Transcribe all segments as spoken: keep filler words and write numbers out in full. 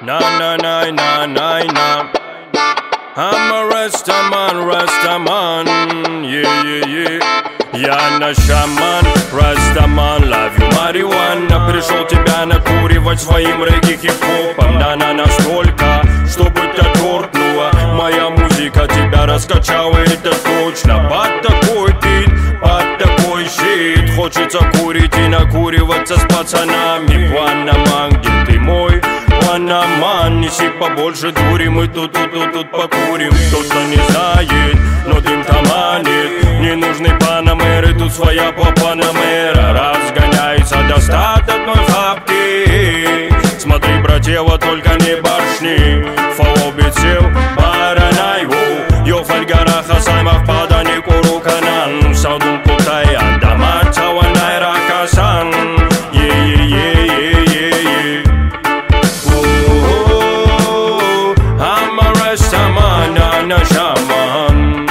Na na na na na na. I'm a Rastaman, Rastaman, yeah yeah yeah. Я наш шаман, Растаман, love you, marijuana. Пришел тебя накуривать своим регги хип-хопом. Да на настолько, чтобы тебя торкнуло. Моя музыка тебя раскачала, это точно. Под такой бит, под такой щит. Хочется курить и накуриваться с пацанами. Панаман, где ты мой? Панаман, неси побольше дури, мы тут, тут, тут, тут покурим. Кто-то не знает, но дым-то манит. Не нужны панамеры, тут своя по-панамера. Разгоняется достат одной фабки. Смотри, братьева, только не башни. Фаобицел, баранай, воу. Йофаль гараха, саймах, падани, куру канан. Саудун путай, андама, цауанай, ракасан. Е-е-е-е-е-е. I'm a Rastaman, а не шаман.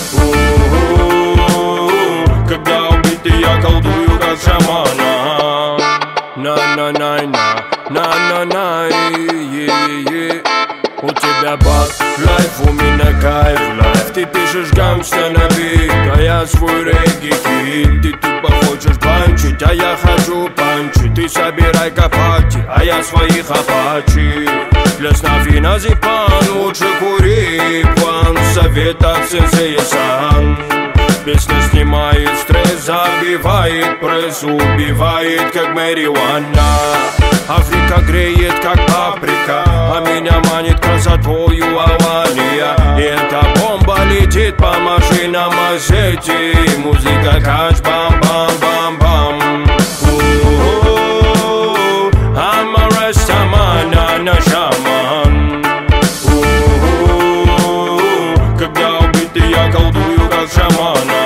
Когда убитый, я колдую, как шамана. На-на-на-на, на-на-на, е-е-е. У тебя бак, лайф, у меня кайф, лайф. Ты пишешь гангста на бит, а я свой регги-хит. Ты тупо хочешь панчить, а я хочу панчить. Ты собирай капати, а я своих апачи. Для снафина зипан, лучше кури, план. Совет от сенсея-сан. Песня снимает стресс, забивает пресс, убивает, как марихуана. Африка греет, как паприка, а меня манит красотою Алания. И эта бомба летит по машинам Осетии. Музыка кач, бам-бам-бам-бам. I'm a Rastaman, а не шаман. Когда убитый, я колдую, как шаман.